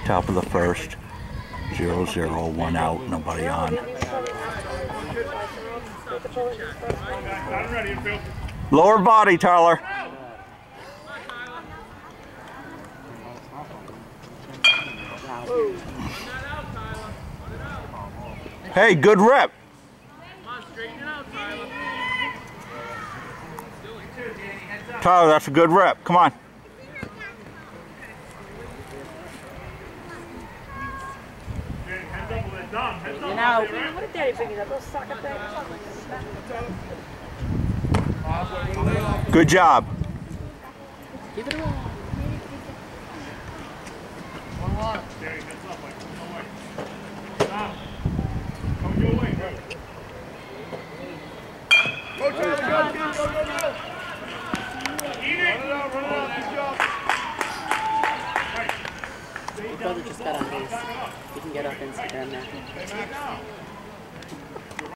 Top of the first. 0-0, 1 out, nobody on. Lower body, Tyler. Hey, good rep. Tyler, that's a good rep. Come on. You know, what did Daddy bring up? Those sucker things. Good job. Keep it away. My brother just got on base. You can get off Instagram now.